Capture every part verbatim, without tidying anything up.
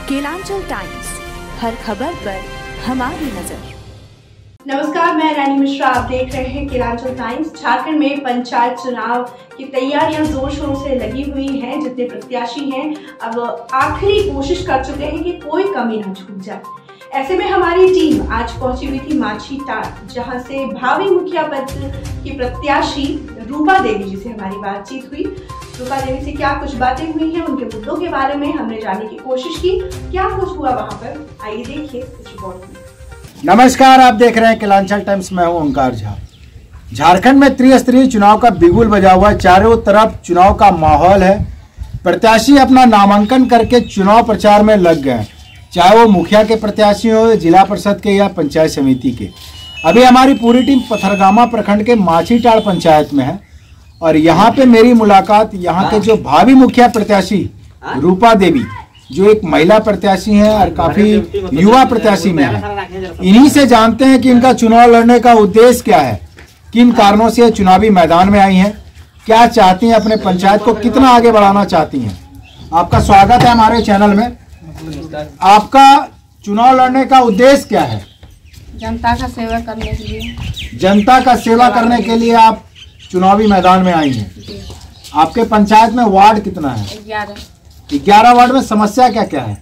Kelanchal times, हर खबर पर हमारी नजर। नमस्कार, मैं रानी मिश्रा, आप देख रहे हैं केलांचल टाइम्स। झारखंड में पंचायत चुनाव की तैयारियां जोर शोर से लगी हुई हैं। जितने प्रत्याशी हैं अब आखिरी कोशिश कर चुके हैं कि कोई कमी न छूट जाए। ऐसे में हमारी टीम आज पहुंची हुई थी माछीटाड़, जहां से भावी मुखिया पद की प्रत्याशी रूपा देवी जी से हमारी बातचीत हुई। रूपा देवी से क्या कुछ बातें हुई हैं, उनके मुद्दों के बारे में हमने जानने की कोशिश की। क्या कुछ हुआ वहां पर, आइए देखिए कुछ रिपोर्ट में। नमस्कार, आप देख रहे हैं केलांचल टाइम्स। मैं हूं ओंकार झा। झारखंड में त्रिस्तरीय चुनाव का बिगुल बजा हुआ है। चारों तरफ चुनाव का माहौल है। प्रत्याशी अपना नामांकन करके चुनाव प्रचार में लग गए, चाहे वो मुखिया के प्रत्याशी हो, जिला परिषद के या पंचायत समिति के। अभी हमारी पूरी टीम पथरगामा प्रखंड के माछीटाड़ पंचायत में है और यहाँ पे मेरी मुलाकात यहाँ के जो भावी मुखिया प्रत्याशी रूपा देवी, जो एक महिला प्रत्याशी हैं और काफी युवा प्रत्याशी में है, इन्हीं से जानते हैं कि इनका चुनाव लड़ने का उद्देश्य क्या है, किन कारणों से चुनावी मैदान में आई हैं, क्या चाहती हैं, अपने पंचायत को कितना आगे बढ़ाना चाहती हैं। आपका स्वागत है हमारे चैनल में। आपका चुनाव लड़ने का उद्देश्य क्या है? जनता का सेवा करने के लिए। जनता का सेवा करने के लिए आप चुनावी मैदान में आई हैं। आपके पंचायत में वार्ड कितना है? ग्यारह। ग्यारह वार्ड में समस्या क्या क्या है?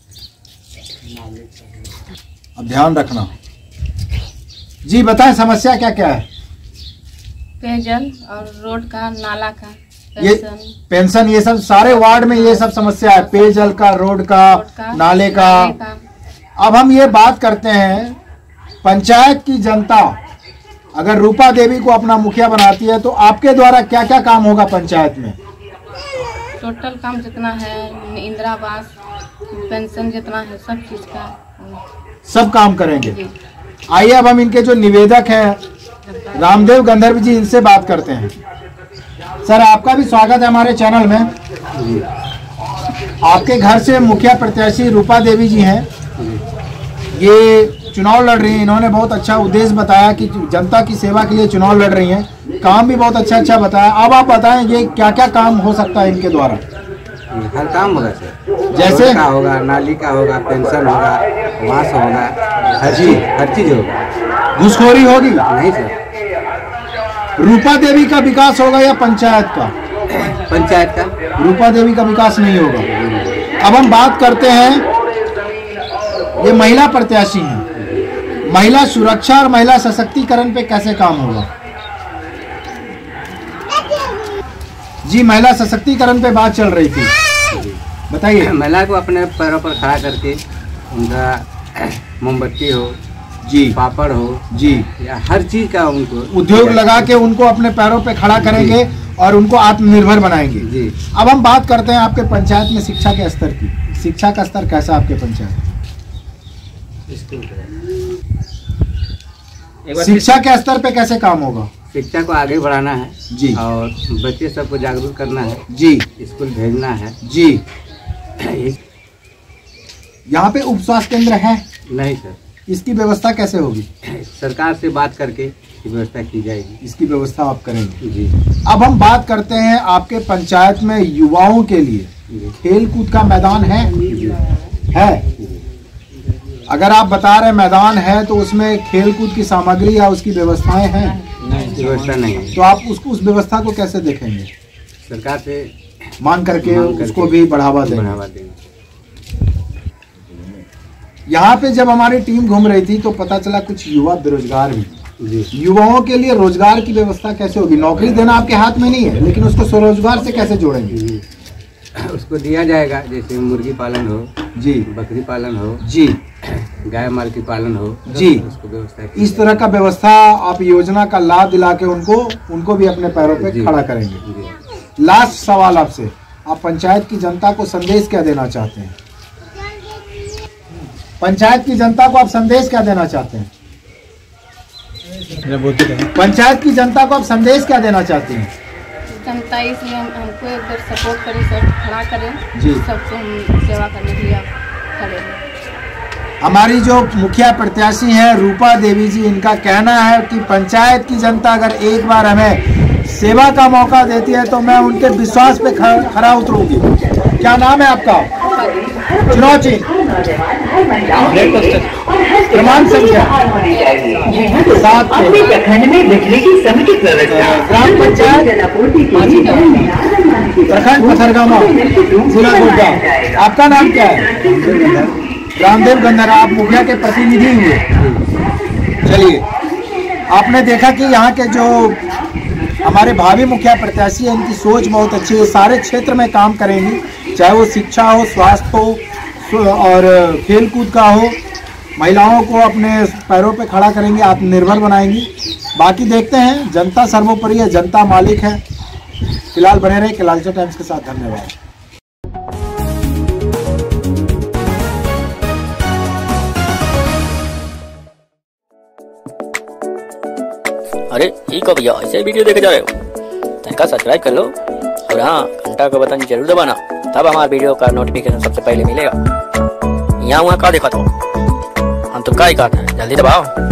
अब ध्यान रखना जी, बताएं समस्या क्या क्या है? पेयजल और रोड का, नाला का, ये पेंशन, पेंशन, ये सब सारे वार्ड में ये सब समस्या है। पेयजल का, रोड का, रोड का, नाले का। नाले का। अब हम ये बात करते हैं, पंचायत की जनता अगर रूपा देवी को अपना मुखिया बनाती है तो आपके द्वारा क्या क्या काम होगा पंचायत में? टोटल काम जितना है, इंदिरा आवास, पेंशन जितना है, सब चीज का सब काम करेंगे। आइए अब हम इनके जो निवेदक हैं रामदेव गंधर्व जी, इनसे बात करते हैं। सर, आपका भी स्वागत है हमारे चैनल में। आपके घर से मुखिया प्रत्याशी रूपा देवी जी हैं, ये चुनाव लड़ रही हैं। इन्होंने बहुत अच्छा उद्देश्य बताया कि जनता की सेवा के लिए चुनाव लड़ रही हैं। काम भी बहुत अच्छा अच्छा बताया। अब आप बताएं ये क्या क्या काम हो सकता है इनके द्वारा? हर काम होगा सर, जैसे का होगा, नाली का होगा, पेंशन होगा, वास होगा, हर चीज हर चीज होगा। घूसखोरी होगी नहीं सर। रूपा देवी का विकास होगा या पंचायत का? पंचायत का। रूपा देवी का विकास नहीं होगा। अब हम बात करते हैं, ये महिला प्रत्याशी हैं, महिला सुरक्षा और महिला सशक्तिकरण पे कैसे काम होगा? जी, महिला सशक्तिकरण पे बात चल रही थी, बताइए। महिला को अपने पैरों पर खड़ा करके उनका मोमबत्ती हो जी, पापड़ हो जी, या हर चीज का उनको उद्योग लगा के उनको अपने पैरों पे खड़ा करेंगे और उनको आत्मनिर्भर बनाएंगे जी। अब हम बात करते हैं आपके पंचायत में शिक्षा के स्तर की। शिक्षा का स्तर कैसा आपके पंचायत? शिक्षा के स्तर पे कैसे काम होगा? शिक्षा को आगे बढ़ाना है जी, और बच्चे सबको जागरूक करना है जी, स्कूल भेजना है जी। यहाँ पे उप स्वास्थ्य केंद्र है? नहीं सर। इसकी व्यवस्था कैसे होगी? सरकार से बात करके व्यवस्था की जाएगी। इसकी व्यवस्था आप करेंगे जी। अब हम बात करते हैं, आपके पंचायत में युवाओं के लिए खेल कूद का मैदान है? है। अगर आप बता रहे मैदान है तो उसमें खेल कूद की सामग्री या उसकी व्यवस्थाएं हैं? नहीं, व्यवस्था नहीं। तो आप उसको उस व्यवस्था को कैसे देखेंगे? सरकार से मांग करके, मांग करके उसको भी बढ़ावा देंगे। बढ़ावा देंगे। यहाँ पे जब हमारी टीम घूम रही थी तो पता चला कुछ युवा बेरोजगार भी। युवाओं के लिए रोजगार की व्यवस्था कैसे होगी? नौकरी देना आपके हाथ में नहीं है, लेकिन उसको स्वरोजगार से कैसे जोड़ेंगे? उसको दिया जाएगा, जैसे मुर्गी पालन हो जी, बकरी पालन हो जी, गाय माल की पालन हो जी, उसको व्यवस्था। इस तरह का व्यवस्था आप योजना का लाभ दिला के उनको उनको भी अपने पैरों पे खड़ा करेंगे। लास्ट सवाल आपसे, आप पंचायत की जनता को संदेश क्या देना चाहते हैं? पंचायत की जनता को आप संदेश क्या देना चाहते हैं? पंचायत की जनता को आप संदेश क्या देना चाहती हैं? जनता इसलिए हम, हमको एक बार सपोर्ट करें, सब खड़ा करें जी, सबको हम सेवा करने के लिए आप खड़े हैं। हमारी जो मुखिया प्रत्याशी हैं रूपा देवी जी, इनका कहना है कि पंचायत की जनता अगर एक बार हमें सेवा का मौका देती है तो मैं उनके विश्वास पे खरा उतरूंगी। क्या नाम है आपका? चुनाव चिन्ह क्रमांक संख्या सात प्रखंड में बिजली की समुचित व्यवस्था, ग्राम पंचायत प्रखंड पथरगामा जिला गोड्डा। आपका नाम क्या है? रामदेव गंधर। आप मुखिया के प्रतिनिधि हुए। चलिए, आपने देखा कि यहाँ के जो हमारे भावी मुखिया प्रत्याशी हैं, इनकी सोच बहुत अच्छी है। सारे क्षेत्र में काम करेंगी, चाहे वो शिक्षा हो, स्वास्थ्य हो और खेल कूद का हो। महिलाओं को अपने पैरों पे खड़ा करेंगी, आत्मनिर्भर बनाएंगी। बाकी देखते हैं, जनता सर्वोपरि है, जनता मालिक है। फिलहाल बने रहे केलांचल टाइम्स के साथ। धन्यवाद। अरे ठीक हो भैया, ऐसे वीडियो देखे जा रहे हो तो सब्सक्राइब कर लो और हाँ, घंटा का बटन जरूर दबाना, तब हमारे वीडियो का नोटिफिकेशन सबसे पहले मिलेगा। यहाँ वहाँ का देखा तो हम तो का ही कहते हैं, जल्दी दबाओ।